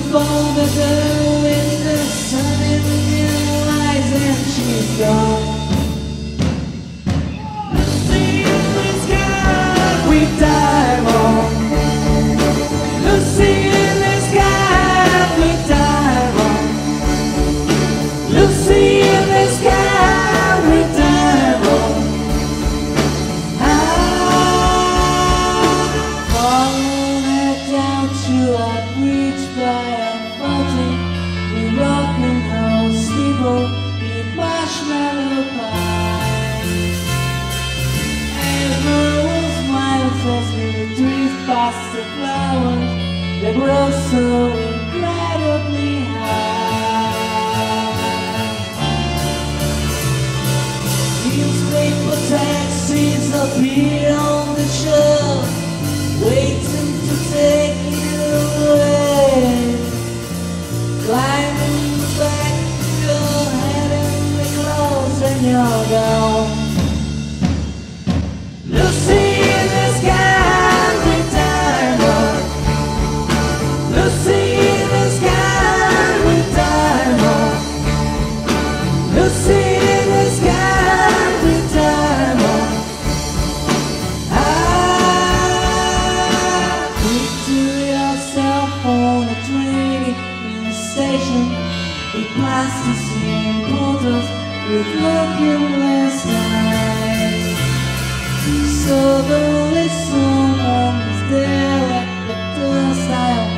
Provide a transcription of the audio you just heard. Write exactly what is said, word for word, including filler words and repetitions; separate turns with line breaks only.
folded her in the sun in the eyes and she's gone. Lucy in the sky, we dive on. Lucy in the sky, we dive on. Lucy in the sky, we dive on. Follow her down to our bridge by a fountain. We rock and roll, steeple, eat marshmallow pie. And Merle smiles as we drift past the flowers that grow so incredibly high. Newspaper taxis appear on the shore, waiting to take you away. Climbing back to your head and the clothes and you're gone. Lucy in the sky, we dive on. Lucy in the sky, we dive on. Lucy in the sky, we dive on. Picture yourself on a train in a station with plasticine portals with lookingless eyes. Suddenly someone is there at the door.